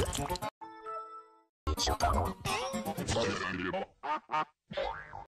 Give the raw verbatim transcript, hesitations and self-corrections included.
初夏のバレなければ